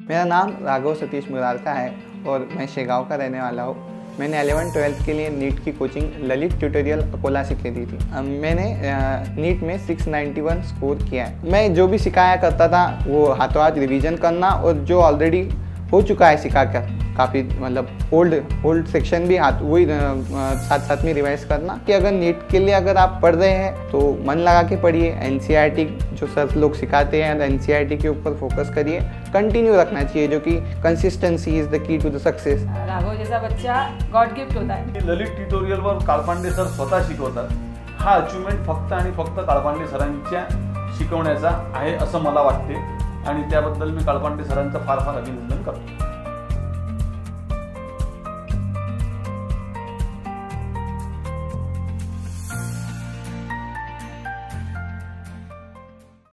मेरा नाम राघव सतीश मुरारका है और मैं शेगांव का रहने वाला हूँ। मैंने 11th-12th के लिए नीट की कोचिंग ललित ट्यूटोरियल अकोला से की थी। मैंने नीट में 691 स्कोर किया है। मैं जो भी सिखाया करता था वो हाथों हाथ रिवीजन करना और जो ऑलरेडी हो चुका है सिखा कर काफ़ी मतलब ओल्ड सेक्शन भी हाथ वही साथ साथ में रिवाइज करना कि अगर नीट के लिए अगर आप पढ़ रहे हैं तो मन लगा के पढ़िए। एनसीईआरटी जो सर लोग सिखाते हैं एनसीईआरटी के ऊपर फोकस करिए, कंटिन्यू रखना चाहिए, जो कि consistency is the key to the success. Raghav जैसा बच्चा गॉड गिफ्ट होता है। ललित ट्युटोरियलवर काळपांडे सर स्वतः शिकवतात। हा अचिव्हमेंट फक्त आणि फक्त काळपांडे सरांच्या शिकवण्याचा आहे असं मला वाटते आणि त्याबद्दल मी काळपांडे सरांचं फार फार अभिनंदन करतो।